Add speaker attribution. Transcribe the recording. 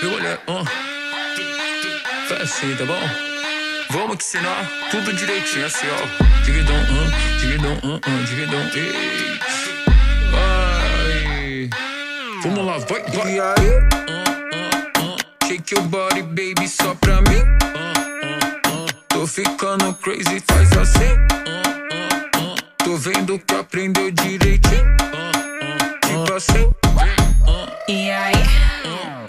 Speaker 1: Eu olhei, faz assim, tá bom? Vamos que ensinar tudo direitinho, assim, ó. Digidão, digidão, digidão, ei. Vai. Vamos lá, vai.
Speaker 2: E aí?
Speaker 1: Shake your body, baby, só pra mim. Tô ficando crazy, faz assim. Tô vendo que aprendeu direitinho. Tipo assim.
Speaker 3: E aí?